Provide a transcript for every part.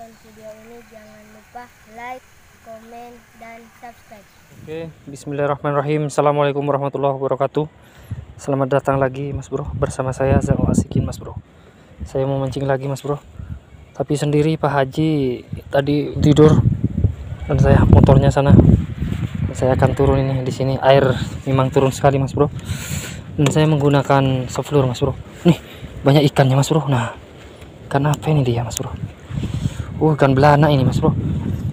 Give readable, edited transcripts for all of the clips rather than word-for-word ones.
menonton video ini, jangan lupa like, komen, dan subscribe. Oke, bismillahirrahmanirrahim. Assalamualaikum warahmatullahi wabarakatuh. Selamat datang lagi Mas Bro, bersama saya Zao Asikin Mas Bro. Saya mau mancing lagi Mas Bro, tapi sendiri. Pak Haji tadi tidur dan saya motornya sana. Saya akan turun ini di sini. Air memang turun sekali Mas Bro, dan saya menggunakan soft lure Mas Bro. Nih banyak ikannya Mas Bro. Nah, ikan apa ini dia Mas Bro? Ikan belana ini Mas Bro.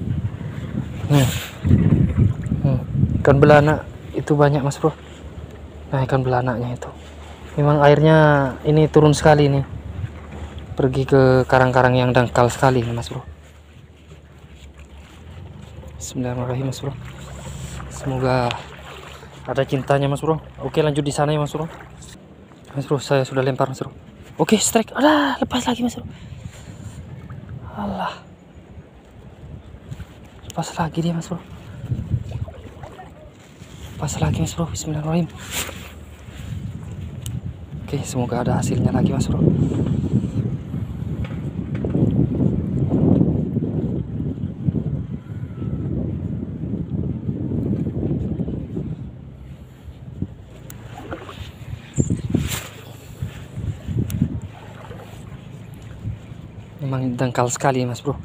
Ikan belana itu banyak Mas Bro. Nah, ikan belananya itu memang airnya ini turun sekali nih, pergi ke karang-karang yang dangkal sekali nih Mas Bro. Bismillahirrahmanirrahim Mas Bro, semoga ada cintanya Mas Bro. Oke, lanjut di sana ya Mas Bro. Mas Bro, saya sudah lempar Mas Bro. Oke, strike. Alah, lepas lagi Mas Bro. Alah, lepas lagi dia Mas Bro. Lepas lagi Mas Bro. Bismillahirrahmanirrahim. Oke, semoga ada hasilnya lagi Mas Bro. Memang dangkal sekali Mas Bro.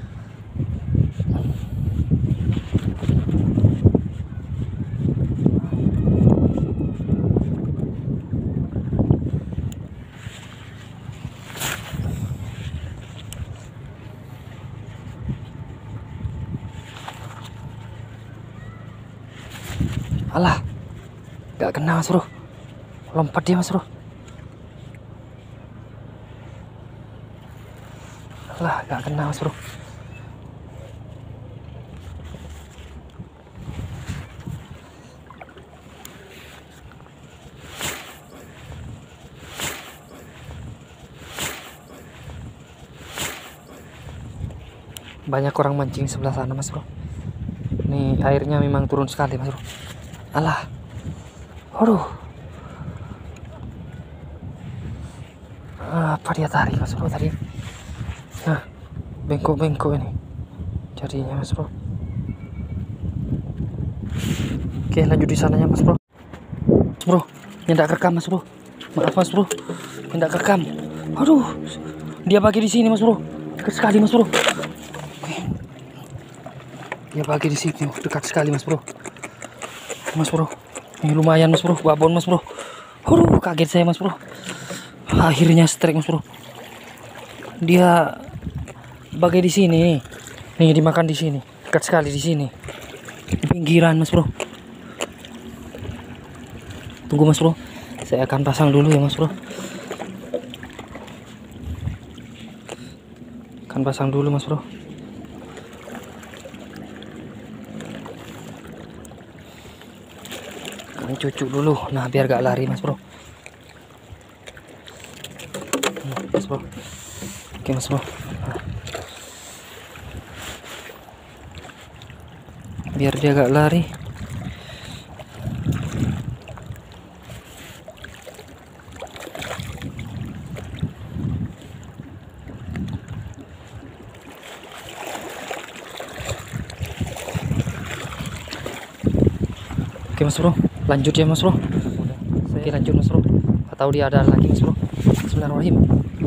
Alah, gak kena Mas Bro. Lompat dia Mas Bro. Alah, gak kena Mas Bro. Banyak orang mancing sebelah sana Mas Bro. Nih airnya memang turun sekali Mas Bro. Alah, aduh, apa dia tarik Mas Bro tadi? Nah, bengkok-bengkok ini jadinya Mas Bro. Oke, lanjut di sananya Mas Bro. Mas Bro, nyendak rekam Mas Bro. Maaf Mas Bro, nyendak rekam. Aduh, dia bagi di sini Mas Bro. Dekat sekali Mas Bro. Oke, dia bagi di sini, dekat sekali Mas Bro. Mas Bro, ini lumayan Mas Bro, babon Mas Bro. Aduh, kaget saya Mas Bro. Akhirnya strike Mas Bro. Dia bagai di sini nih, dimakan di sini, dekat sekali di sini, di pinggiran Mas Bro. Tunggu Mas Bro, saya akan pasang dulu ya Mas Bro. Akan pasang dulu Mas Bro. Akan cucuk dulu, nah biar gak lari Mas Bro. Mas Bro, oke Mas Bro. Nah, biar dia gak lari. Oke Mas Bro, lanjut ya Mas Bro. Oke, lanjut Mas Bro. Atau dia ada lagi Mas Bro. Bismillahirrahmanirrahim.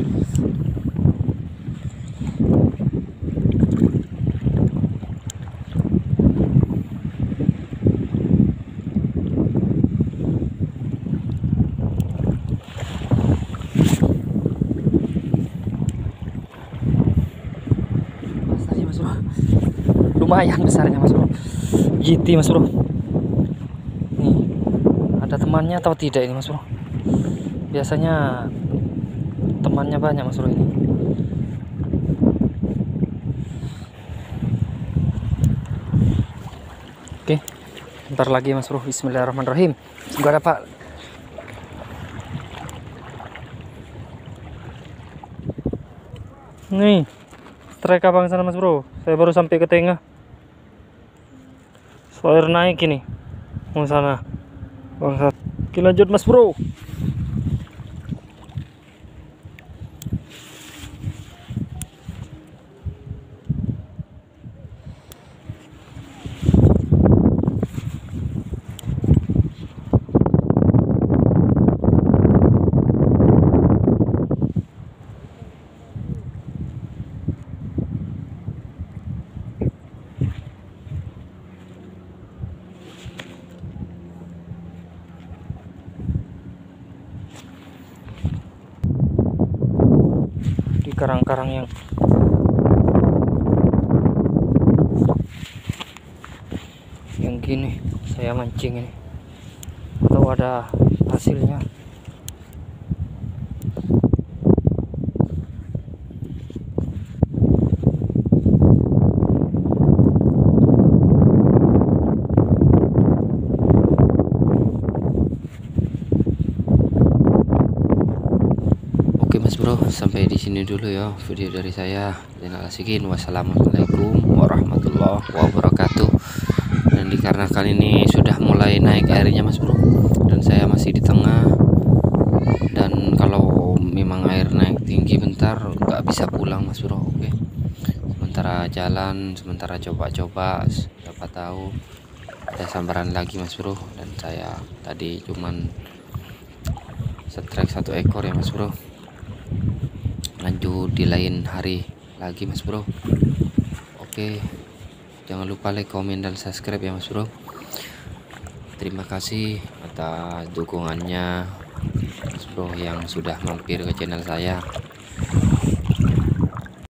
Pas tadi Mas Bro, lumayan besarnya Mas Bro. GT Mas Bro. Nih, ada temannya atau tidak ini Mas Bro? Biasanya temannya banyak Mas Bro ini. Oke, bentar lagi Mas Bro. Bismillahirrahmanirrahim. Semoga dapat. Nih, strike abang sana Mas Bro. Saya baru sampai ke tengah. Air naik ini. Mau sana. Bangsat. Oke, lanjut Mas Bro. karang-karang yang gini saya mancing ini, atau ada hasilnya. Oke Mas Bro, sampai di sini dulu ya video dari saya. Wassalamualaikum warahmatullahi wabarakatuh. Dan dikarenakan ini sudah mulai naik airnya Mas Bro, dan saya masih di tengah, dan kalau memang air naik tinggi bentar nggak bisa pulang Mas Bro. Oke, sementara jalan, sementara coba-coba, siapa tahu ada sambaran lagi Mas Bro. Dan saya tadi cuman strike 1 ekor ya Mas Bro. Lanjut di lain hari lagi Mas Bro. Oke, jangan lupa like, komen, dan subscribe ya Mas Bro. Terima kasih atas dukungannya Mas Bro yang sudah mampir ke channel saya.